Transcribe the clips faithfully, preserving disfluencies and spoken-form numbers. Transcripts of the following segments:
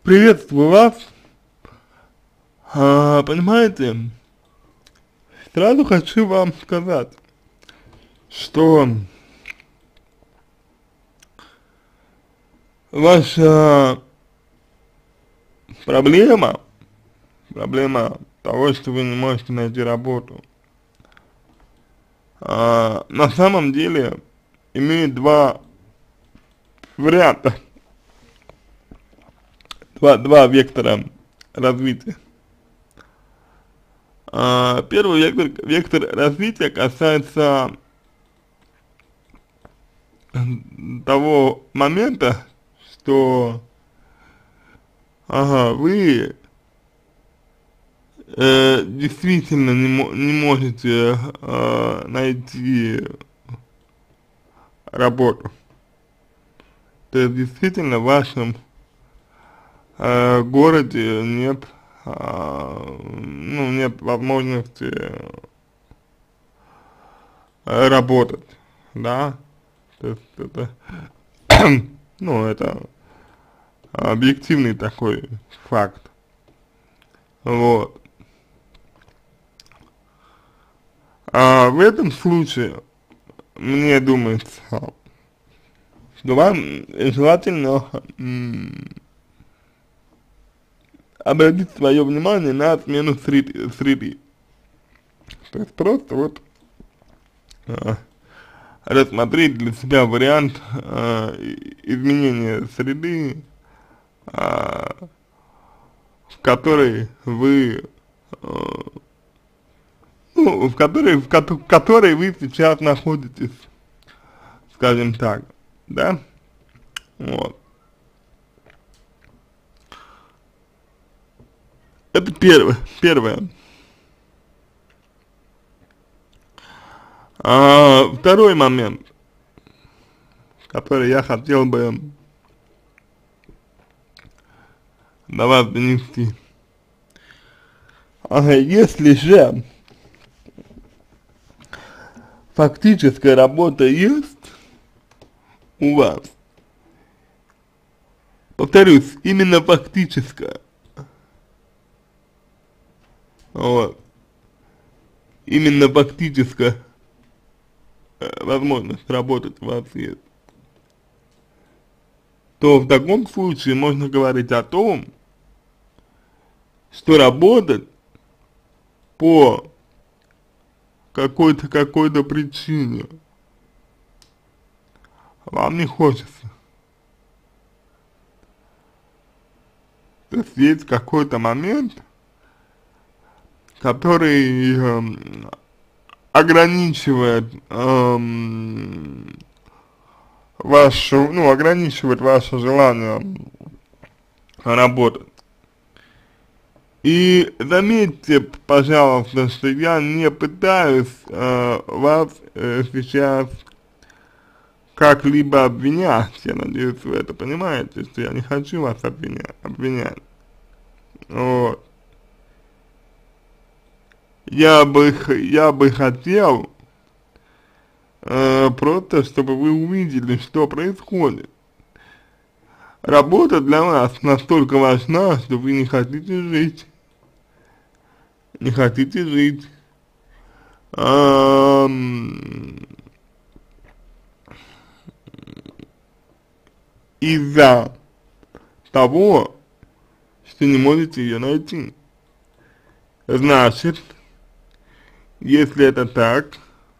Приветствую вас. А, понимаете, сразу хочу вам сказать, что ваша проблема, проблема того, что вы не можете найти работу, а, на самом деле имеет два варианта, два, два вектора развития. А, первый вектор, вектор развития касается того момента, что ага, вы э, действительно не, мо не можете э, найти работу. То есть действительно в вашем э, городе нет, э, ну, нет возможности э, работать, да, то есть это, ну, это объективный такой факт, вот. А в этом случае, мне думается, что вам желательно обратить свое внимание на смену среды. среды. То есть просто вот а, рассмотреть для себя вариант а, изменения среды, а, в которой вы, а, ну, в которой, в, ко в которой вы сейчас находитесь, скажем так, да, вот. Это первое, первое. А, второй момент, который я хотел бы до вас донести. Ага, если же фактическая работа есть у вас, повторюсь, именно фактическая, вот, именно фактическая э, возможность работать у вас есть, то в таком случае можно говорить о том, что работать по какой-то какой-то причине вам не хочется. То есть есть какой-то момент, который э, ограничивает э, вашу, ну, ограничивает ваше желание работать. И заметьте, пожалуйста, что я не пытаюсь э, вас э, сейчас как-либо обвинять, я надеюсь, вы это понимаете, что я не хочу вас обвинять, обвинять. Вот. Я бы, я бы хотел э, просто, чтобы вы увидели, что происходит. Работа для вас настолько важна, что вы не хотите жить. Не хотите жить. Эм, из-за того, что не можете ее найти. Значит, если это так,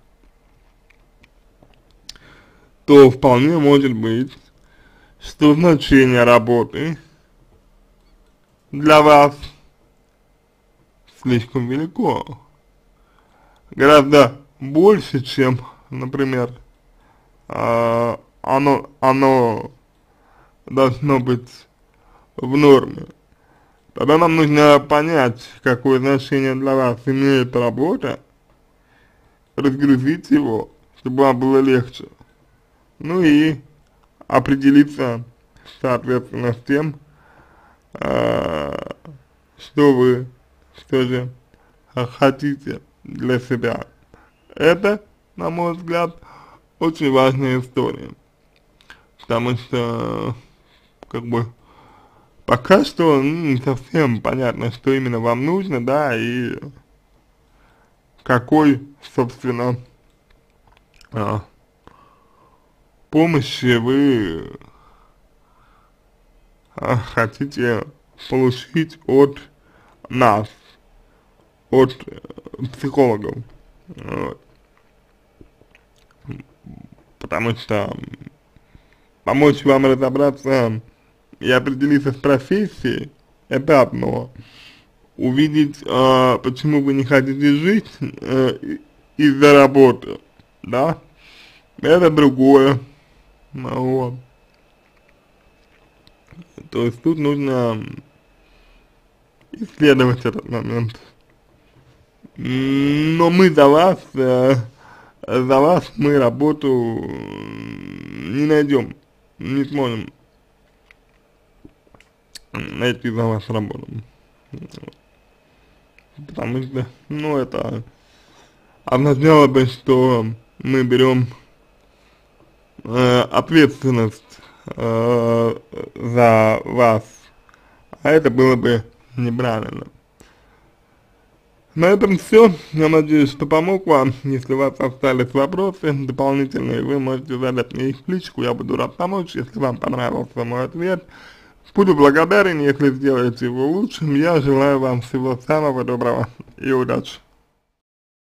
то вполне может быть, что значение работы для вас слишком велико. Гораздо больше, чем, например, а, оно, оно должно быть в норме. Тогда нам нужно понять, какое значение для вас имеет работа, разгрузить его, чтобы вам было легче. Ну и определиться, соответственно, с тем, э, что вы все же хотите для себя. Это, на мой взгляд, очень важная история, потому что, как бы, пока что ну, не совсем понятно, что именно вам нужно, да, и какой, собственно, а, помощи вы а, хотите получить от нас, от э, психологов, вот. Потому что помочь вам разобраться и определиться с профессией — это одно. Увидеть, э, почему вы не хотите жить э, из-за работы, да, это другое. Ну, вот. То есть тут нужно исследовать этот момент. Но мы за вас, э, за вас мы работу не найдем, не сможем найти за вас работу. Потому что, ну, это означало бы, что мы берем э, ответственность э, за вас, а это было бы неправильно. На этом все. Я надеюсь, что помог вам. Если у вас остались вопросы дополнительные, вы можете задать мне их в личку, я буду рад помочь. Если вам понравился мой ответ, буду благодарен, если сделаете его лучшим. Я желаю вам всего самого доброго и удачи.